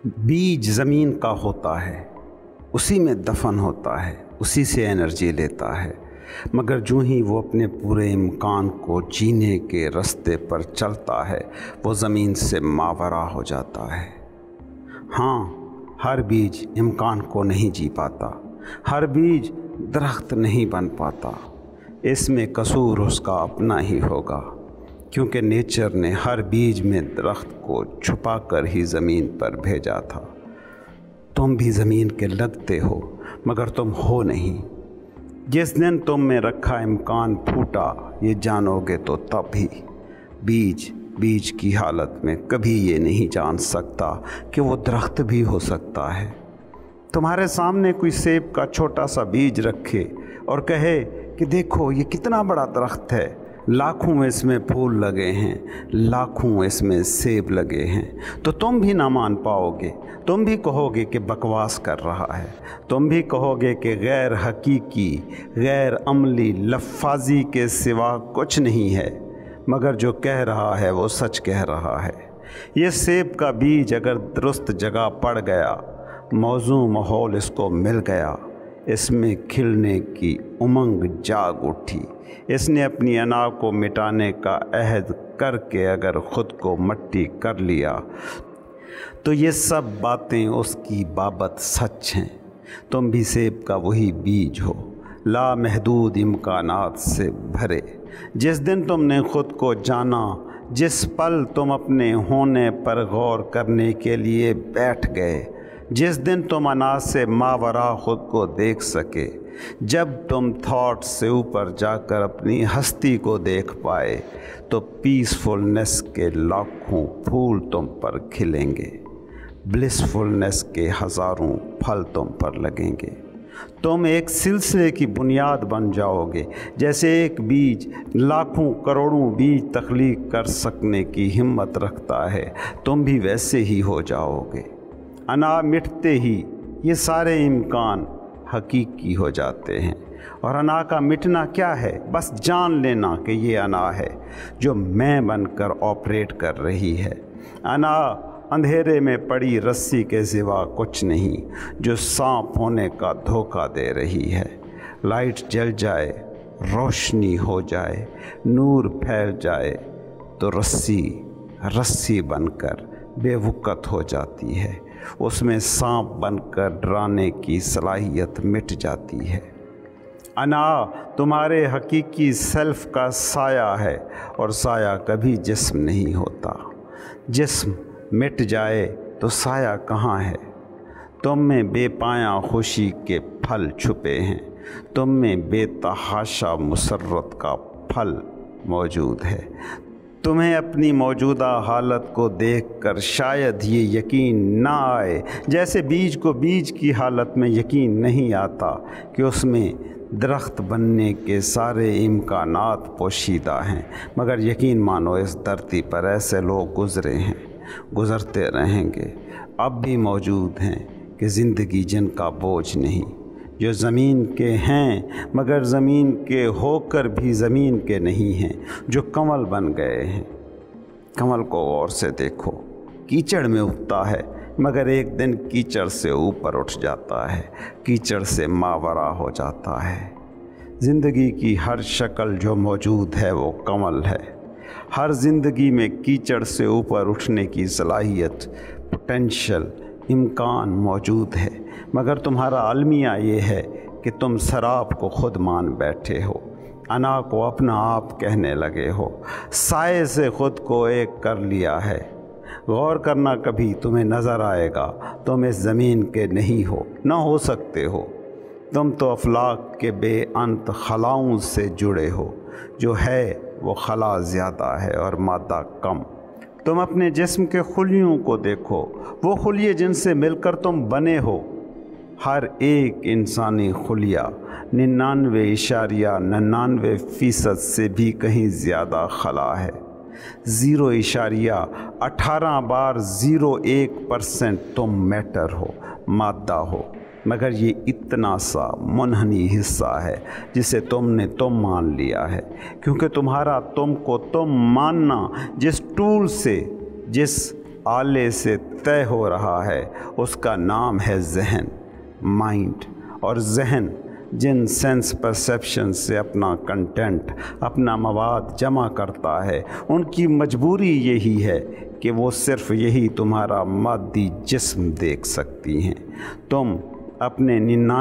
बीज ज़मीन का होता है, उसी में दफन होता है, उसी से एनर्जी लेता है, मगर जो ही वो अपने पूरे इम्कान को जीने के रास्ते पर चलता है वो ज़मीन से मावरा हो जाता है। हाँ, हर बीज इम्कान को नहीं जी पाता, हर बीज दरख्त नहीं बन पाता। इसमें कसूर उसका अपना ही होगा, क्योंकि नेचर ने हर बीज में दरख्त को छुपा कर ही ज़मीन पर भेजा था। तुम भी ज़मीन के लगते हो, मगर तुम हो नहीं। जिस दिन तुम में रखा इम्कान फूटा ये जानोगे तो तब ही। बीज की हालत में कभी ये नहीं जान सकता कि वो दरख्त भी हो सकता है। तुम्हारे सामने कोई सेब का छोटा सा बीज रखे और कहे कि देखो ये कितना बड़ा दरख्त है, लाखों इसमें फूल लगे हैं, लाखों इसमें सेब लगे हैं, तो तुम भी ना मान पाओगे। तुम भी कहोगे कि बकवास कर रहा है, तुम भी कहोगे कि गैर हकीकी, गैर अमली लफ्ज़ी के सिवा कुछ नहीं है। मगर जो कह रहा है वो सच कह रहा है। ये सेब का बीज अगर दुरुस्त जगह पड़ गया, मौजू माहौल इसको मिल गया, इसमें खिलने की उमंग जाग उठी, इसने अपनी अना को मिटाने का अहद करके अगर ख़ुद को मट्टी कर लिया, तो ये सब बातें उसकी बाबत सच हैं। तुम भी सेब का वही बीज हो, लामहदूद इम्कानात से भरे। जिस दिन तुमने ख़ुद को जाना, जिस पल तुम अपने होने पर गौर करने के लिए बैठ गए, जिस दिन तुम अना से मावरा ख़ुद को देख सके, जब तुम थॉट से ऊपर जाकर अपनी हस्ती को देख पाए, तो पीसफुलनेस के लाखों फूल तुम पर खिलेंगे, ब्लिसफुलनेस के हज़ारों फल तुम पर लगेंगे। तुम एक सिलसिले की बुनियाद बन जाओगे। जैसे एक बीज लाखों करोड़ों बीज तख्लीक कर सकने की हिम्मत रखता है, तुम भी वैसे ही हो जाओगे। अना मिटते ही ये सारे इम्कान हकीकी हो जाते हैं। और अना का मिटना क्या है? बस जान लेना कि ये अना है जो मैं बनकर ऑपरेट कर रही है। अना अंधेरे में पड़ी रस्सी के सिवा कुछ नहीं, जो सांप होने का धोखा दे रही है। लाइट जल जाए, रोशनी हो जाए, नूर फैल जाए, तो रस्सी बनकर बेवक़्त हो जाती है। उसमें सांप बनकर डराने की सलाहियत मिट जाती है। अना तुम्हारे हकीकी सेल्फ का साया है, और साया कभी जिस्म नहीं होता। जिस्म मिट जाए तो साया कहाँ है? तुम में बेपाया खुशी के फल छुपे हैं, तुम में बेतहाशा मुसर्रत का फल मौजूद है। तुम्हें अपनी मौजूदा हालत को देखकर शायद ये यकीन ना आए, जैसे बीज को बीज की हालत में यकीन नहीं आता कि उसमें दरख्त बनने के सारे इम्कानात पोशीदा हैं। मगर यकीन मानो, इस धरती पर ऐसे लोग गुज़रे हैं, गुज़रते रहेंगे, अब भी मौजूद हैं कि ज़िंदगी जिनका बोझ नहीं, जो ज़मीन के हैं मगर ज़मीन के होकर भी ज़मीन के नहीं हैं, जो कमल बन गए हैं। कमल को गौर से देखो, कीचड़ में उगता है मगर एक दिन कीचड़ से ऊपर उठ जाता है, कीचड़ से मावरा हो जाता है। ज़िंदगी की हर शक्ल जो मौजूद है वो कमल है। हर ज़िंदगी में कीचड़ से ऊपर उठने की सलाहियत, पोटेंशियल, इम्कान मौजूद है, मगर तुम्हारा अलमिया ये है कि तुम शराब को खुद मान बैठे हो, अना को अपना आप कहने लगे हो, साए से ख़ुद को एक कर लिया है। गौर करना, कभी तुम्हें नज़र आएगा तुम इस ज़मीन के नहीं हो, ना हो सकते हो। तुम तो अफलाक के बेअंत खलाओं से जुड़े हो, जो है वो खला ज़्यादा है और मादा कम। तुम अपने जिस्म के खुलियों को देखो, वो खुलिये जिनसे मिलकर तुम बने हो। हर एक इंसानी खुलिया 99.99% से भी कहीं ज़्यादा खला है। 0.18 बार 0.1% तुम मैटर हो, मादा हो, मगर ये इतना सा मुनहनी हिस्सा है जिसे तुमने तुम मान लिया है, क्योंकि तुम्हारा तुम को तुम मानना जिस टूल से, जिस आले से तय हो रहा है, उसका नाम है जहन, माइंड। और जहन जिन सेंस परसेप्शन से अपना कंटेंट, अपना मवाद जमा करता है, उनकी मजबूरी यही है कि वो सिर्फ़ यही तुम्हारा मादी जिस्म देख सकती हैं। तुम अपने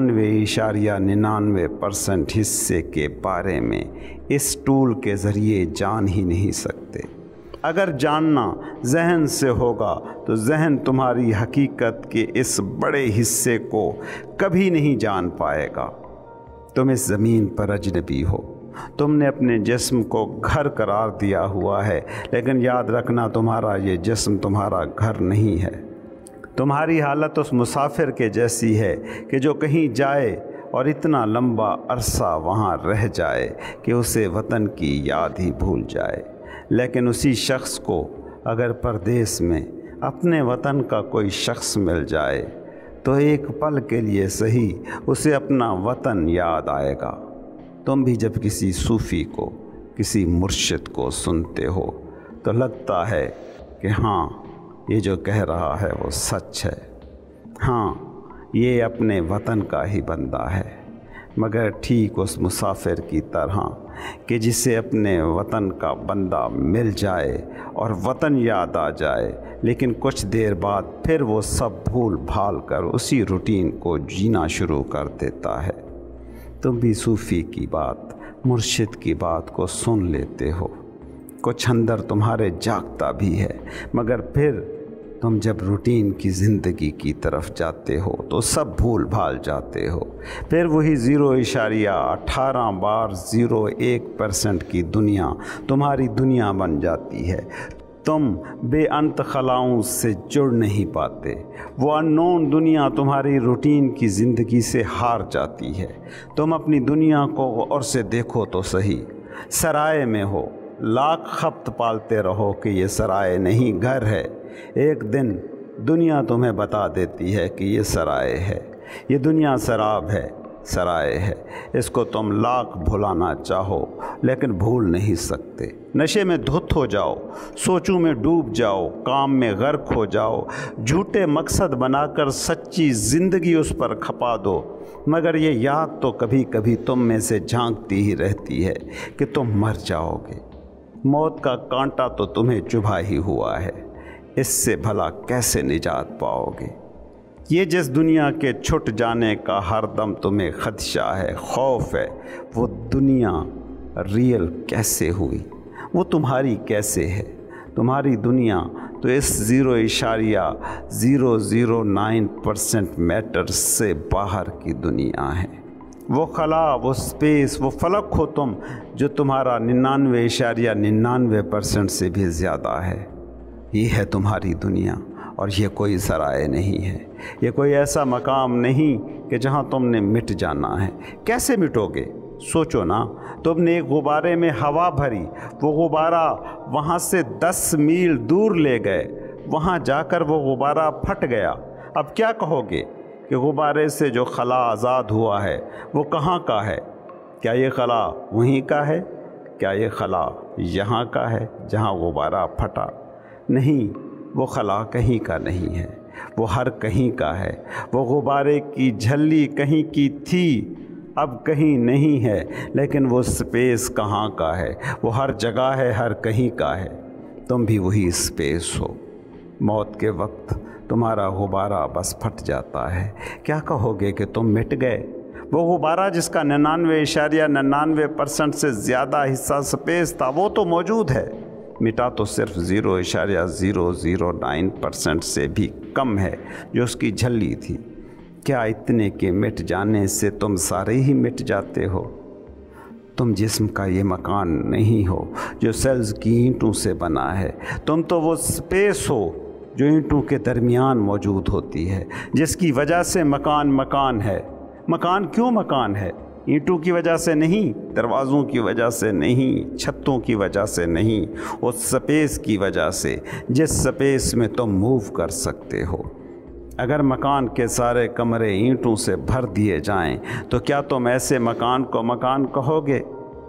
99.99% हिस्से के बारे में इस टूल के ज़रिए जान ही नहीं सकते। अगर जानना जहन से होगा तो जहन तुम्हारी हकीकत के इस बड़े हिस्से को कभी नहीं जान पाएगा। तुम इस ज़मीन पर अजनबी हो, तुमने अपने जिस्म को घर करार दिया हुआ है, लेकिन याद रखना तुम्हारा ये जिस्म तुम्हारा घर नहीं है। तुम्हारी हालत उस मुसाफिर के जैसी है कि जो कहीं जाए और इतना लंबा अरसा वहाँ रह जाए कि उसे वतन की याद ही भूल जाए। लेकिन उसी शख्स को अगर परदेस में अपने वतन का कोई शख्स मिल जाए तो एक पल के लिए सही उसे अपना वतन याद आएगा। तुम भी जब किसी सूफ़ी को, किसी मुर्शिद को सुनते हो तो लगता है कि हाँ, ये जो कह रहा है वो सच है, हाँ ये अपने वतन का ही बंदा है। मगर ठीक उस मुसाफिर की तरह कि जिसे अपने वतन का बंदा मिल जाए और वतन याद आ जाए, लेकिन कुछ देर बाद फिर वो सब भूल भाल कर उसी रूटीन को जीना शुरू कर देता है। तुम भी सूफ़ी की बात, मुर्शिद की बात को सुन लेते हो, कुछ अंदर तुम्हारे जागता भी है, मगर फिर तुम जब रूटीन की ज़िंदगी की तरफ जाते हो तो सब भूल भाल जाते हो। फिर वही 0.18/01% की दुनिया तुम्हारी दुनिया बन जाती है। तुम बेअंत खलाओं से जुड़ नहीं पाते। वो अननोन दुनिया तुम्हारी रूटीन की ज़िंदगी से हार जाती है। तुम अपनी दुनिया को गौर से देखो तो सही, सराय में हो, लाख खपत पालते रहो कि ये सराय नहीं घर है। एक दिन दुनिया तुम्हें बता देती है कि ये सराय है, ये दुनिया शराब है, सराय है। इसको तुम लाख भुलाना चाहो लेकिन भूल नहीं सकते। नशे में धुत हो जाओ, सोचों में डूब जाओ, काम में गर्क हो जाओ, झूठे मकसद बनाकर सच्ची ज़िंदगी उस पर खपा दो, मगर ये याद तो कभी कभी तुम में से झांकती ही रहती है कि तुम मर जाओगे। मौत का कांटा तो तुम्हें चुभा ही हुआ है, इससे भला कैसे निजात पाओगे। ये जिस दुनिया के छुट जाने का हरदम तुम्हें खदशा है, खौफ है, वो दुनिया रियल कैसे हुई, वो तुम्हारी कैसे है। तुम्हारी दुनिया तो इस 0.009% मैटर से बाहर की दुनिया है। वो खला, वो स्पेस, वो फलक हो तुम, जो तुम्हारा 99.99% से भी ज़्यादा है। ये है तुम्हारी दुनिया, और ये कोई सराय नहीं है, ये कोई ऐसा मकाम नहीं कि जहाँ तुमने मिट जाना है। कैसे मिटोगे? सोचो ना, तुमने एक गुब्बारे में हवा भरी, वो गुब्बारा वहाँ से 10 मील दूर ले गए, वहाँ जाकर वो गुब्बारा फट गया। अब क्या कहोगे कि गुब्बारे से जो खला आज़ाद हुआ है वो कहाँ का है? क्या ये खला वहीं का है? क्या ये खला यहाँ का है जहाँ गुब्बारा फटा? नहीं, वो खला कहीं का नहीं है, वो हर कहीं का है। वो गुब्बारे की झल्ली कहीं की थी, अब कहीं नहीं है, लेकिन वो स्पेस कहाँ का है? वो हर जगह है, हर कहीं का है। तुम भी वही स्पेस हो। मौत के वक्त तुम्हारा गुब्बारा बस फट जाता है, क्या कहोगे कि तुम मिट गए? वो गुब्बारा जिसका 99.99% से ज़्यादा हिस्सा स्पेस था, वो तो मौजूद है। मिटा तो सिर्फ 0.009% से भी कम है जो उसकी झल्ली थी। क्या इतने के मिट जाने से तुम सारे ही मिट जाते हो? तुम जिस्म का ये मकान नहीं हो जो सेल्स की ईंटों से बना है। तुम तो वो स्पेस हो जो ईंटों के दरमियान मौजूद होती है, जिसकी वजह से मकान मकान है। मकान क्यों मकान है? ईंटों की वजह से नहीं, दरवाज़ों की वजह से नहीं, छतों की वजह से नहीं, उस स्पेस की वजह से जिस स्पेस में तुम मूव कर सकते हो। अगर मकान के सारे कमरे ईंटों से भर दिए जाएं तो क्या तुम ऐसे मकान को मकान कहोगे?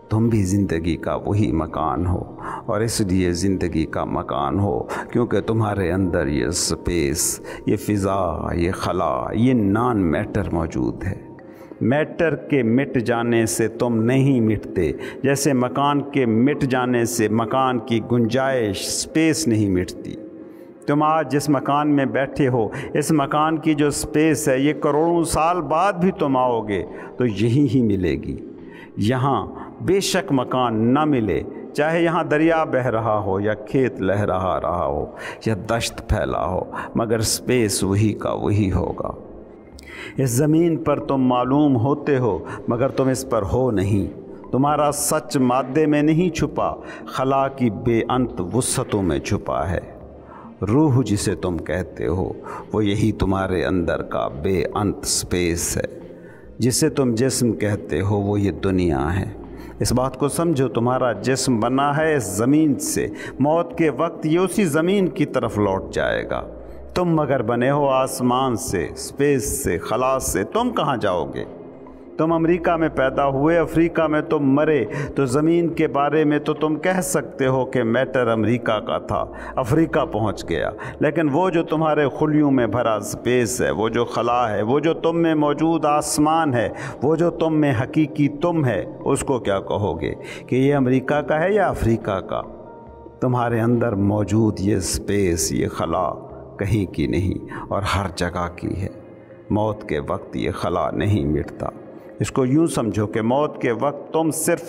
तुम भी ज़िंदगी का वही मकान हो, और इसलिए ज़िंदगी का मकान हो क्योंकि तुम्हारे अंदर ये स्पेस, ये फ़िज़ा, ये खला, ये नॉन मैटर मौजूद है। मैटर के मिट जाने से तुम नहीं मिटते, जैसे मकान के मिट जाने से मकान की गुंजाइश, स्पेस नहीं मिटती। तुम आज जिस मकान में बैठे हो, इस मकान की जो स्पेस है, ये करोड़ों साल बाद भी तुम आओगे तो यही ही मिलेगी। यहाँ बेशक मकान न मिले, चाहे यहाँ दरिया बह रहा हो या खेत लहरा रहा हो या दश्त फैला हो, मगर स्पेस वही का वही होगा। इस ज़मीन पर तुम मालूम होते हो मगर तुम इस पर हो नहीं। तुम्हारा सच मादे में नहीं छुपा, खला की बेअंत वुसअतों में छुपा है। रूह जिसे तुम कहते हो वो यही तुम्हारे अंदर का बेअंत स्पेस है। जिसे तुम जिस्म कहते हो वो ये दुनिया है। इस बात को समझो, तुम्हारा जिस्म बना है इस ज़मीन से, मौत के वक्त ये उसी ज़मीन की तरफ लौट जाएगा। तुम मगर बने हो आसमान से, स्पेस से, खला से, तुम कहाँ जाओगे? तुम अमेरिका में पैदा हुए, अफ्रीका में तुम मरे, तो ज़मीन के बारे में तो तुम कह सकते हो कि मैटर अमेरिका का था, अफ्रीका पहुंच गया, लेकिन वो जो तुम्हारे खुलियों में भरा स्पेस है, वो जो खला है, वो जो तुम में मौजूद आसमान है, वो जो तुम में हकीकी तुम है, उसको क्या कहोगे कि ये अमेरिका का है या अफ्रीका का? तुम्हारे अंदर मौजूद ये स्पेस, ये खला कहीं की नहीं और हर जगह की है। मौत के वक्त ये खला नहीं मिटता। इसको यूँ समझो कि मौत के वक्त तुम सिर्फ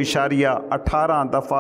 0.18 दफ़ा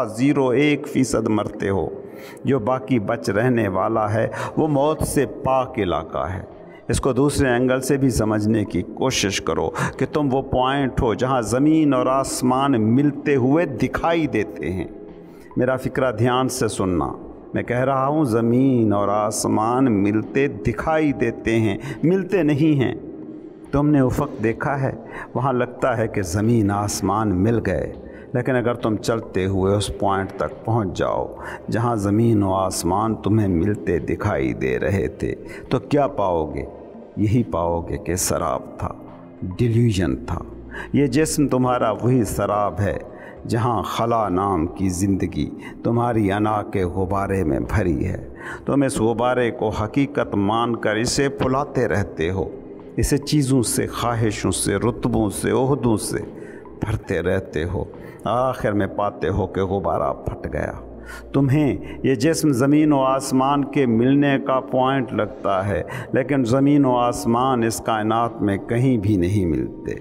0.1% मरते हो। जो बाकी बच रहने वाला है वो मौत से पाक इलाका है। इसको दूसरे एंगल से भी समझने की कोशिश करो कि तुम वो पॉइंट हो जहाँ ज़मीन और आसमान मिलते हुए दिखाई देते हैं। मेरा फ़िक्रा ध्यान से सुनना, मैं कह रहा हूँ ज़मीन और आसमान मिलते दिखाई देते हैं, मिलते नहीं हैं। तुमने उफ़क़ देखा है, वहाँ लगता है कि ज़मीन आसमान मिल गए, लेकिन अगर तुम चलते हुए उस पॉइंट तक पहुँच जाओ जहाँ ज़मीन और आसमान तुम्हें मिलते दिखाई दे रहे थे, तो क्या पाओगे? यही पाओगे कि शराब था, डिल्यूजन था। ये जिस्म तुम्हारा वही शराब है जहाँ खला नाम की ज़िंदगी तुम्हारी अना के गुब्बारे में भरी है। तुम इस गुब्बारे को हकीकत मान कर इसे फुलाते रहते हो, इसे चीज़ों से, ख्वाहिशों से, रुतबों से, ओहदों से भरते रहते हो। आखिर में पाते हो कि गुब्बारा फट गया। तुम्हें ये जिस्म ज़मीन व आसमान के मिलने का पॉइंट लगता है, लेकिन ज़मीन व आसमान इस कायनात में कहीं भी नहीं मिलते।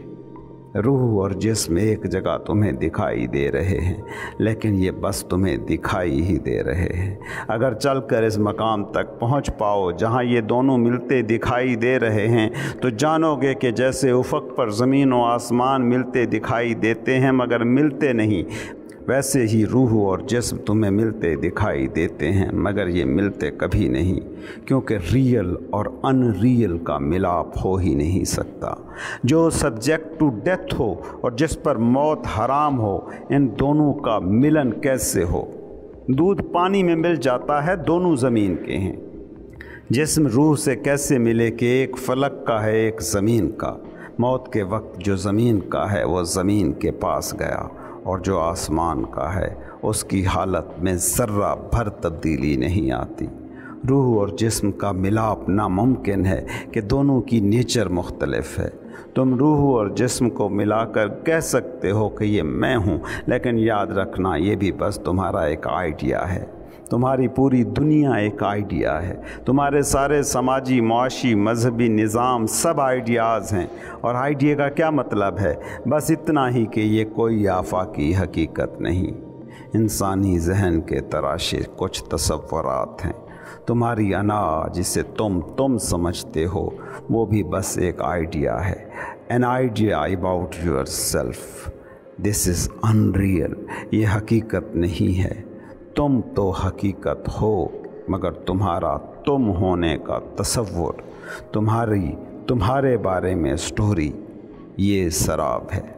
रूह और जिस्म एक जगह तुम्हें दिखाई दे रहे हैं, लेकिन ये बस तुम्हें दिखाई ही दे रहे हैं। अगर चलकर इस मकाम तक पहुंच पाओ जहां ये दोनों मिलते दिखाई दे रहे हैं, तो जानोगे कि जैसे उफ़क़ पर ज़मीन और आसमान मिलते दिखाई देते हैं मगर मिलते नहीं, वैसे ही रूह और जिस्म तुम्हें मिलते दिखाई देते हैं मगर ये मिलते कभी नहीं, क्योंकि रियल और अनरियल का मिलाप हो ही नहीं सकता। जो सब्जेक्ट टू डेथ हो और जिस पर मौत हराम हो, इन दोनों का मिलन कैसे हो? दूध पानी में मिल जाता है, दोनों ज़मीन के हैं। जिस्म रूह से कैसे मिले कि एक फलक का है, एक ज़मीन का? मौत के वक्त जो ज़मीन का है वो ज़मीन के पास गया, और जो आसमान का है उसकी हालत में ज़र्रा भर तब्दीली नहीं आती। रूह और जिस्म का मिलाप नामुमकिन है कि दोनों की नेचर मुख्तलिफ है। तुम रूह और जिस्म को मिलाकर कह सकते हो कि ये मैं हूँ, लेकिन याद रखना ये भी बस तुम्हारा एक आइडिया है। तुम्हारी पूरी दुनिया एक आइडिया है। तुम्हारे सारे समाजी, मुआशी, मजहबी निज़ाम सब आइडियाज़ हैं। और आइडिया का क्या मतलब है? बस इतना ही कि ये कोई आफाकी हकीकत नहीं। इंसानी जहन के तराशे कुछ तसव्वुरात हैं। तुम्हारी अना जिसे तुम समझते हो वो भी बस एक आइडिया है। An idea about yourself. This is unreal. ये हकीकत नहीं है। तुम तो हकीकत हो, मगर तुम्हारा तुम होने का तसव्वुर, तुम्हारे बारे में स्टोरी, ये शराब है।